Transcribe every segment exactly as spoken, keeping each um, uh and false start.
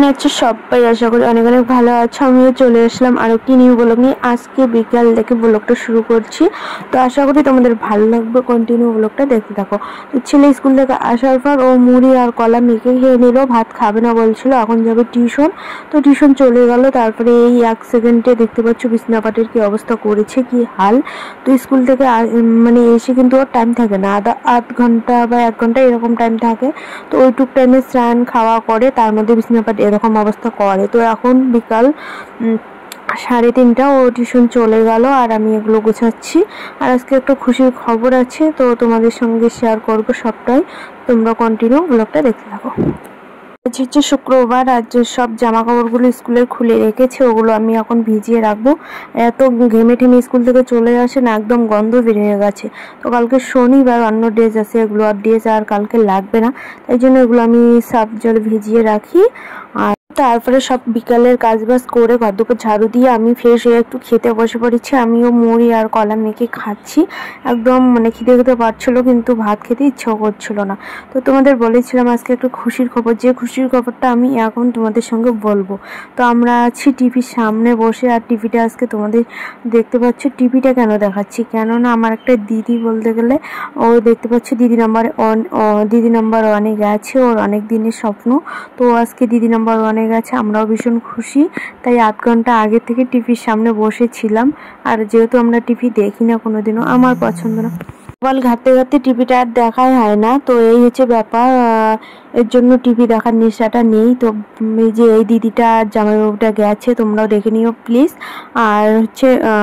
আছো সবাই? আশা করি অনেক অনেক ভালো আছো। আমিও চলে আসলাম আরও কি নিউ ব্লগ নিয়ে। আজকে বিকাল থেকে ব্লগটা শুরু করছি, তো আশা করি তোমাদের ভালো লাগবে, কন্টিনিউ ব্লগটা দেখতে থাকো। তো ছেলে স্কুল থেকে আসার পর ও মুড়ি আর কলা মেখে খেয়ে নিল, ভাত খাবে না বলছিল, এখন যাবে টিউশন। তো টিউশন চলে গেল। তারপরে এই এক সেকেন্ডে দেখতে পাচ্ছ বিছনাপাটির কি অবস্থা করেছে, কি হাল। তো স্কুল থেকে মানে এসে কিন্তু ওর টাইম থাকে না, আধা আধ ঘন্টা বা এক ঘন্টা এরকম টাইম থাকে। তো ওইটুক টাইমে স্নান খাওয়া করে, তার মধ্যে বিছনাপাটি এরকম অবস্থা করে। তো এখন বিকাল সাড়ে তিনটা, ও টিউশন চলে গেল আর আমি এগুলো গোছাচ্ছি। আর আজকে একটা খুশির খবর আছে, তো তোমাদের সঙ্গে শেয়ার করব সবটাই। তোমরা কন্টিনিউ ব্লগটা দেখতে থাকো। আজ হচ্ছে শুক্রবার, আজ সব জামা কাপড়গুলো স্কুলে খুলে রেখেছে, ওগুলো আমি এখন ভিজিয়ে রাখবো। এত ঘেমে ঠেমে স্কুল থেকে চলে আসে না, একদম গন্ধ বের হয়ে গেছে। তো কালকে শনিবার, অন্য ড্রেস আছে, এগুলো আর ড্রেস আর কালকে লাগবে না, তাই জন্য এগুলো আমি সার্ফ জলে ভিজিয়ে রাখি। আর তারপরে সব বিকালের কাজবাজ করে ঘর দুপুর ঝাড়ু দিয়ে আমি ফ্রেশ হয়ে একটু খেতে বসে পড়েছি। আমিও মুড়ি আর কলা মেখে খাচ্ছি। একদম মানে খিদে খেতে পারছিল, কিন্তু ভাত খেতে ইচ্ছাও করছিল না। তো তোমাদের বলেছিলাম আজকে একটু খুশির খবর, যে খুশির খবরটা আমি এখন তোমাদের সঙ্গে বলবো। তো আমরা আছি টিভির সামনে বসে, আর টিভিটা আজকে তোমাদের দেখতে পাচ্ছ। টিভিটা কেন দেখাচ্ছি, কেননা আমার একটা দিদি, বলতে গেলে ও দেখতে পাচ্ছ দিদি নাম্বার ওয়ান, দিদি নাম্বার ওয়ানে গেছে, ওর অনেক দিনের স্বপ্ন। তো আজকে দিদি নাম্বার ওয়ানে গেছে, আমরাও ভীষণ খুশি। তাই আধ ঘন্টা আগে থেকে টিভির সামনে বসেছিলাম। আর যেহেতু আমরা টিভি দেখি না কোনোদিনও, আমার পছন্দ না, মোবাইল ঘাটতে ঘাটতে টিভিটা আর দেখাই হয় না। তো এই হচ্ছে ব্যাপার, এর জন্য টিভি দেখার নেশাটা নেই। তো এই যে এই দিদিটা আর জামাইবাবুটা গেছে, তোমরাও দেখে নিও প্লিজ। আর হচ্ছে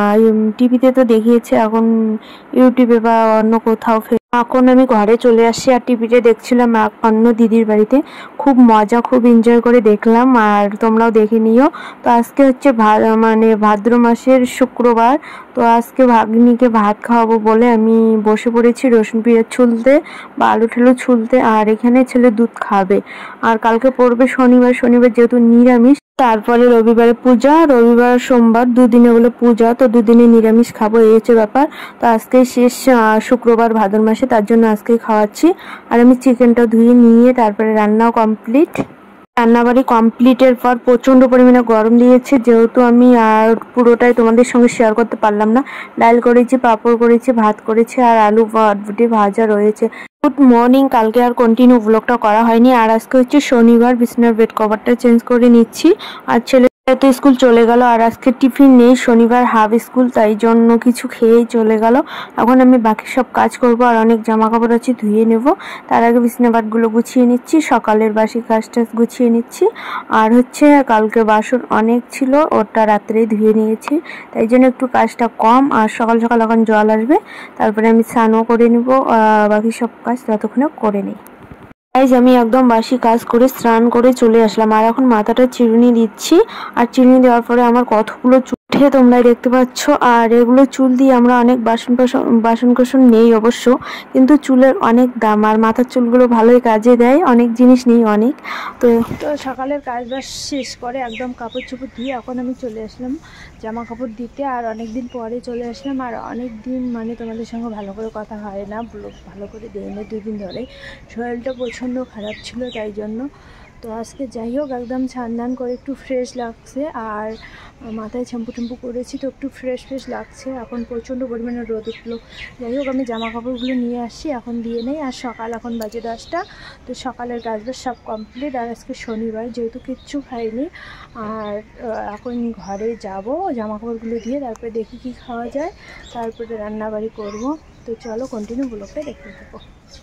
টিভিতে তো দেখিয়েছে, এখন ইউটিউবে বা অন্য কোথাও। এখন আমি ঘরে চলে আসছি আর টিভিতে দেখছিলাম অন্য দিদির বাড়িতে। খুব মজা, খুব এনজয় করে দেখলাম, আর তোমরাও দেখে নিও। তো আজকে হচ্ছে মানে ভাদ্র মাসের শুক্রবার। তো আজকে ভাগ্নিকে ভাত খাওয়াবো বলে আমি বসে পড়েছি রসুন পেঁয়াজ ছুলতে বা আলু ঠালু ছুলতে। আর এখানে ছেলে দুধ খাবে। আর কালকে পড়বে শনিবার, শনিবার যেহেতু নিরামিষ। তারপরে রবিবারে পূজা, রবিবার সোমবার দুদিনে হলো পূজা, তো দুদিনে নিরামিষ খাবো, এই হচ্ছে ব্যাপার। তো আজকে শেষ শুক্রবার ভাদ্র মাসে, তার জন্য আজকে খাওয়াচ্ছি। আর আমি চিকেনটা ধুয়ে নিয়ে তারপরে রান্নাও কমপ্লিট। রান্নাবাড়ি কমপ্লিটের পর প্রচণ্ড পরিমাণে গরম দিয়েছে, যেহেতু আমি আর পুরোটাই তোমাদের সঙ্গে শেয়ার করতে পারলাম না। ডাল করেছি, পাঁপড় করেছি, ভাত করেছি, আর আলু বটবুটি ভাজা রয়েছে। Good morning. কালকে আর কন্টিনিউ ব্লগটা করা হয়নি। আর আজকে হচ্ছে শনিবার, বিছানার বেড কভারটা চেঞ্জ করে নিচ্ছি। আর ছেলে তো স্কুল চলে গেল, আর আজকে টিফিন নেই, শনিবার হাফ স্কুল, তাই জন্য কিছু খেয়েই চলে গেল। এখন আমি বাকি সব কাজ করব, আর অনেক জামা কাপড় আছে ধুয়ে নেব। তার আগে বিছানা বাটগুলো গুছিয়ে নিচ্ছি, সকালের বাসি কাজ টাজ গুছিয়ে নিচ্ছি। আর হচ্ছে কালকে বাসন অনেক ছিল, ওটা রাত্রেই ধুয়ে নিয়েছি, তাই জন্য একটু কাজটা কম। আর সকাল সকাল এখন জল আসবে, তারপরে আমি স্নানও করে নেব, বাকি সব কাজ ততক্ষণে করে নিই। গাইজ আমি একদম বাসি কাজ করে স্নান করে চলে আসলাম, আর এখন মাথাটা চিরুনি দিচ্ছি। আর চিরুনি দেওয়ার পরে আমার কতগুলো উঠে তোমরা দেখতে পাচ্ছ। আর এগুলো চুল দিয়ে আমরা অনেক বাসন বাসন কোসন নেই অবশ্য, কিন্তু চুলের অনেক দাম, আর মাথার চুলগুলো ভালোই কাজে দেয়, অনেক জিনিস নেই অনেক। তো তো সকালের কাজ বাস শেষ করে একদম কাপড় চোপড় দিয়ে এখন আমি চলে আসলাম জামা কাপড় দিতে। আর অনেক দিন পরে চলে আসলাম, আর অনেক দিন মানে তোমাদের সঙ্গে ভালো করে কথা হয় না, ব্লগ ভালো করে দেয় না দুই দিন ধরে। শরীরটা প্রচণ্ড খারাপ ছিল, তাই জন্য। তো আজকে যাই হোক একদম স্নান করে একটু ফ্রেশ লাগছে, আর মাথায় শ্যাম্পু ট্যাম্পু করেছি, তো একটু ফ্রেশ ফ্রেশ লাগছে। এখন প্রচণ্ড পরিমাণে রোদ উঠলো। যাই হোক আমি জামা কাপড়গুলো নিয়ে আসছি, এখন দিয়ে নেই। আর সকাল এখন বাজে দশটা, তো সকালের কাজবাজ সব কমপ্লিট। আর আজকে শনিবার যেহেতু কিচ্ছু খাইনি, আর এখন ঘরে যাব জামা কাপড়গুলো দিয়ে, তারপরে দেখি কি খাওয়া যায়, তারপরে রান্নাবাড়ি করব। তো চলো কন্টিনিউ ব্লগটা দেখতে থাকো।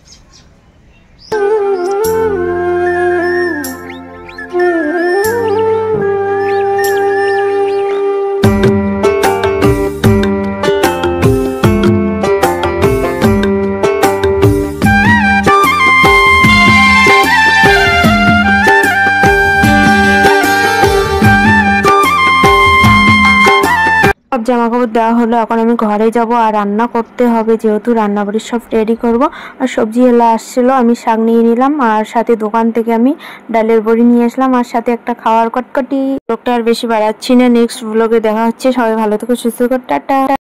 জামা কাপড় দেওয়া হলো, এখন আমি ঘরে যাব আর রান্না করতে হবে, যেহেতু রান্নাবাড়ির সব রেডি করব। আর সবজি এলা আসছিল, আমি শাক নিয়ে নিলাম, আর সাথে দোকান থেকে আমি ডালের বড়ি নিয়ে আসলাম, আর সাথে একটা খাওয়ার কটকটি। ব্লগটা আর বেশি বাড়াচ্ছি না, নেক্সট ব্লগে দেখা হচ্ছে। সবাই ভালো থেকো, সুস্থ থেকো, টাটা।